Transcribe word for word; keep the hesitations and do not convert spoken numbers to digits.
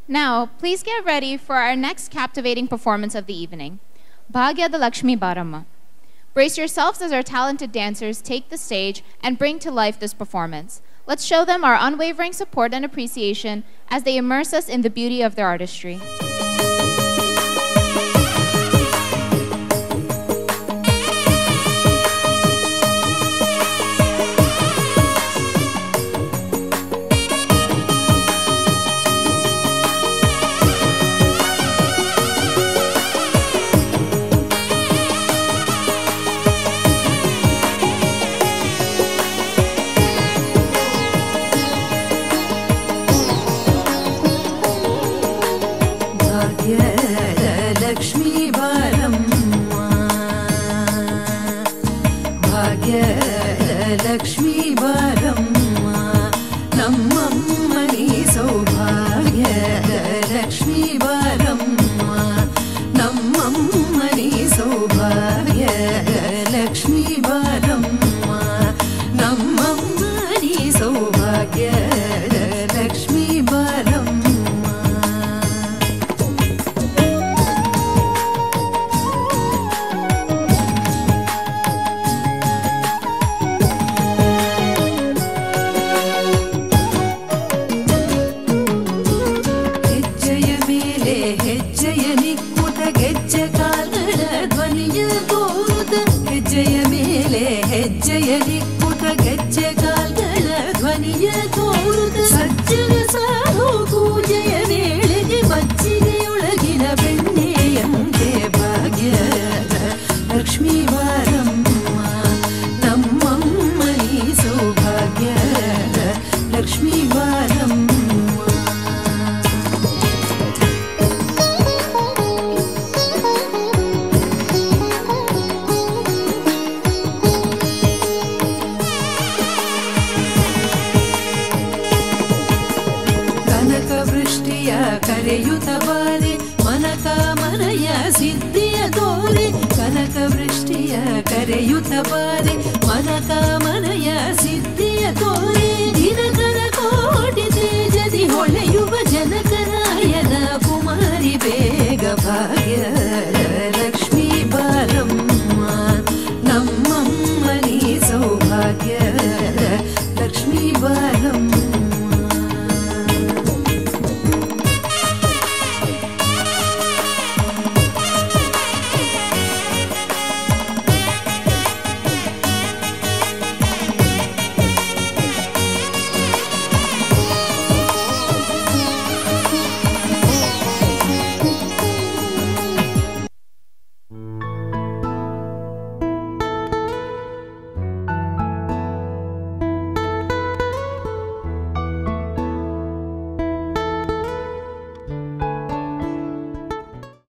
Now, please get ready for our next captivating performance of the evening, Bhagyada Lakshmi Baramma. Brace yourselves as our talented dancers take the stage and bring to life this performance. Let's show them our unwavering support and appreciation as they immerse us in the beauty of their artistry. Lakshmi Baramma, Bhagyada Lakshmi Baramma, Nammani Saubhagyada Lakshmi Baramma, Nammani Saubhagyada Lakshmi Baramma, Nammani Saubhagyada Lakshmi Baramma. ಹೆಜ್ಜೆಯಲಿಕ್ಕುತ ಗೆಜ್ಜೆ ಕಾಲ್ಗಳ ಧ್ವನಿಯ ತೋರುದ ಸಜ್ಜನ ಸಾಧು ಪೂಜೆಯ ವೇಳೆಗೆ ಬಚ್ಚಿಗೆಯೊಳಗಿನ ಬೆಣ್ಣೆಯಂತೆ ಭಾಗ್ಯದ ಲಕ್ಷ್ಮೀ ಬಾರಮ್ಮ ನಮ್ಮಮ್ಮನಿ ಸೌಭಾಗ್ಯದ ಲಕ್ಷ್ಮೀ ಬಾರಮ್ಮ. ಕರೆಯುತ್ತ ಬಾರೆ ಮನಕಾಮನೆಯ ಸಿದ್ಧಿಯ ತೋರೆ ಕನಕ ವೃಷ್ಟಿಯ ಕರೆಯುತ್ತ ಬಾರೆ ಮನಕಾಮನೆಯ ಸಿದ್ಧಿಯ ತೋರೆ ದಿನಕರ ಕೋಟಿ ತೇಜದಿ ಹೊಳೆಯುವ ಜನಕ